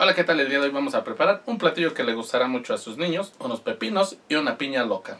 Hola, ¿qué tal? El día de hoy vamos a preparar un platillo que le gustará mucho a sus niños, unos pepinos y una piña loca.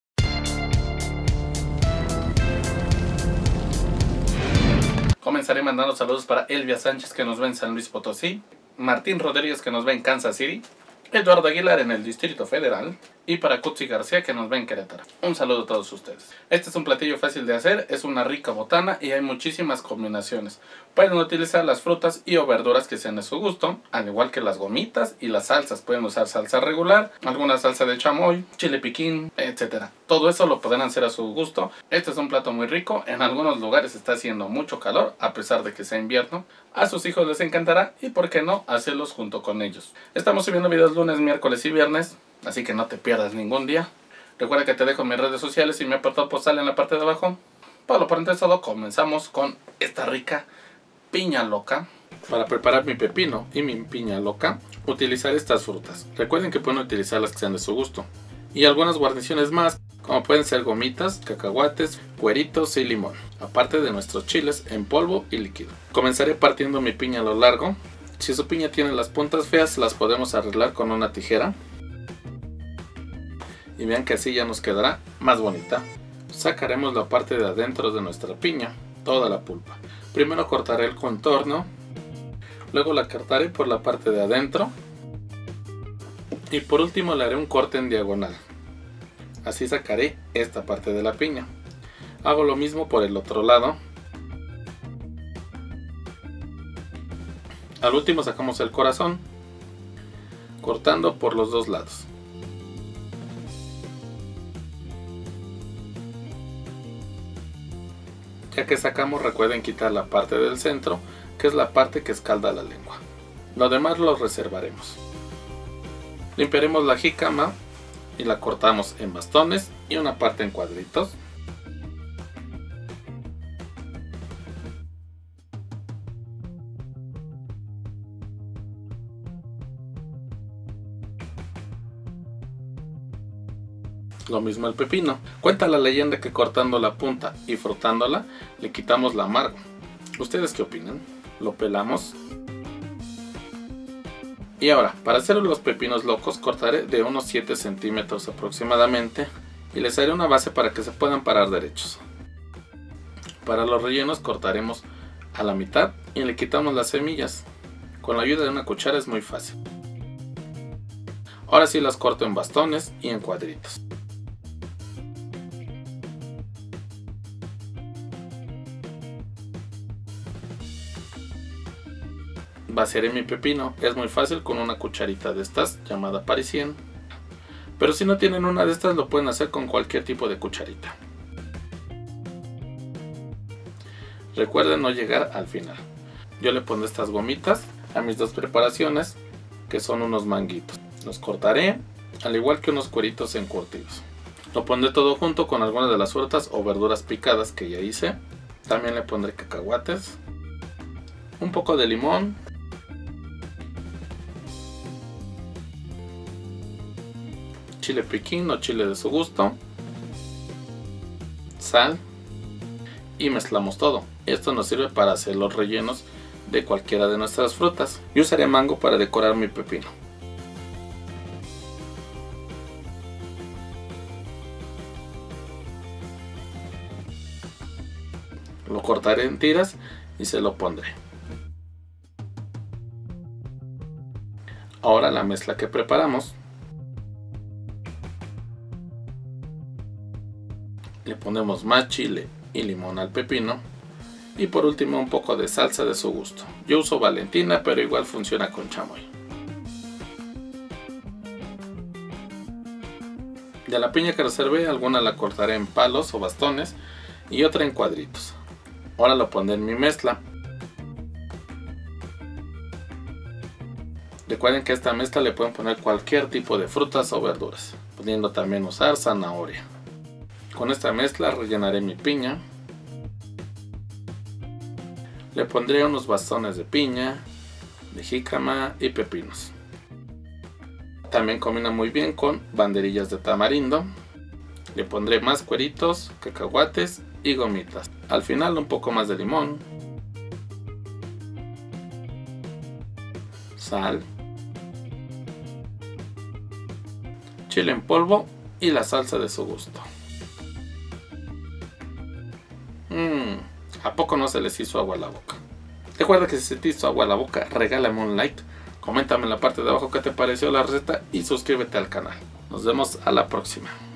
Comenzaré mandando saludos para Elvia Sánchez, que nos ve en San Luis Potosí, Martín Rodríguez, que nos ve en Kansas City, Eduardo Aguilar en el Distrito Federal y para Cutsi García, que nos ve en Querétaro. Un saludo a todos ustedes. Este es un platillo fácil de hacer, es una rica botana y hay muchísimas combinaciones. Pueden utilizar las frutas y o verduras que sean de su gusto, al igual que las gomitas y las salsas. Pueden usar salsa regular, alguna salsa de chamoy, chile piquín, etc. Todo eso lo podrán hacer a su gusto. Este es un plato muy rico, en algunos lugares está haciendo mucho calor, a pesar de que sea invierno. A sus hijos les encantará y por qué no hacerlos junto con ellos. Estamos subiendo videos lunes, miércoles y viernes, así que no te pierdas ningún día. Recuerda que te dejo mis redes sociales y mi apartado postal en la parte de abajo. Por lo pronto es todo, comenzamos con esta rica piña loca. Para preparar mi pepino y mi piña loca, utilizar estas frutas. Recuerden que pueden utilizar las que sean de su gusto. Y algunas guarniciones más, como pueden ser gomitas, cacahuates, cueritos y limón. Aparte de nuestros chiles en polvo y líquido. Comenzaré partiendo mi piña a lo largo. Si su piña tiene las puntas feas, las podemos arreglar con una tijera. Y vean que así ya nos quedará más bonita. Sacaremos la parte de adentro de nuestra piña, toda la pulpa. Primero cortaré el contorno, luego la cortaré por la parte de adentro y por último le haré un corte en diagonal. Así sacaré esta parte de la piña. Hago lo mismo por el otro lado. Al último sacamos el corazón, cortando por los dos lados. Ya que sacamos, recuerden quitar la parte del centro, que es la parte que escalda la lengua. Lo demás lo reservaremos. Limpiaremos la jícama y la cortamos en bastones y una parte en cuadritos. Lo mismo el pepino. Cuenta la leyenda que cortando la punta y frotándola le quitamos la amargo. ¿Ustedes qué opinan? Lo pelamos. Y ahora, para hacer los pepinos locos, cortaré de unos 7 centímetros aproximadamente y les haré una base para que se puedan parar derechos. Para los rellenos cortaremos a la mitad y le quitamos las semillas. Con la ayuda de una cuchara es muy fácil. Ahora sí las corto en bastones y en cuadritos. Vaciaré mi pepino, es muy fácil con una cucharita de estas llamada parisien, pero si no tienen una de estas lo pueden hacer con cualquier tipo de cucharita. Recuerden no llegar al final. Yo le pondré estas gomitas a mis dos preparaciones, que son unos manguitos. Los cortaré al igual que unos cueritos encurtidos. Lo pondré todo junto con algunas de las frutas o verduras picadas que ya hice. También le pondré cacahuates, un poco de limón, chile piquín o chile de su gusto, sal y mezclamos todo. Esto nos sirve para hacer los rellenos de cualquiera de nuestras frutas. Yo usaré mango para decorar mi pepino. Lo cortaré en tiras y se lo pondré. Ahora la mezcla que preparamos. Le ponemos más chile y limón al pepino. Y por último un poco de salsa de su gusto. Yo uso Valentina, pero igual funciona con chamoy. De la piña que reservé, alguna la cortaré en palos o bastones y otra en cuadritos. Ahora lo pondré en mi mezcla. Recuerden que a esta mezcla le pueden poner cualquier tipo de frutas o verduras, pudiendo también usar zanahoria. Con esta mezcla rellenaré mi piña. Le pondré unos bastones de piña, de jícama y pepinos. También combina muy bien con banderillas de tamarindo. Le pondré más cueritos, cacahuates y gomitas. Al final un poco más de limón, sal chile en polvo y la salsa de su gusto. ¿A poco no se les hizo agua a la boca? Recuerda que si se te hizo agua a la boca, regálame un like, coméntame en la parte de abajo qué te pareció la receta y suscríbete al canal. Nos vemos a la próxima.